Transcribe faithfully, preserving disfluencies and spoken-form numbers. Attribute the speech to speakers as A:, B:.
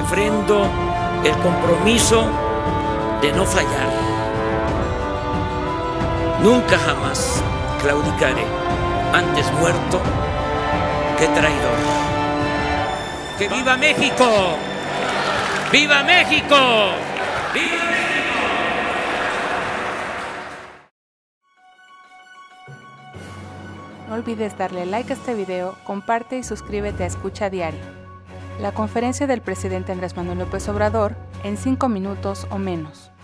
A: refrendo el compromiso de no fallar. Nunca jamás claudicaré, antes muerto que traidor. ¡Que viva México! ¡Viva México! ¡Viva México!
B: No olvides darle like a este video, comparte y suscríbete a Escucha Diario. La conferencia del presidente Andrés Manuel López Obrador en cinco minutos o menos.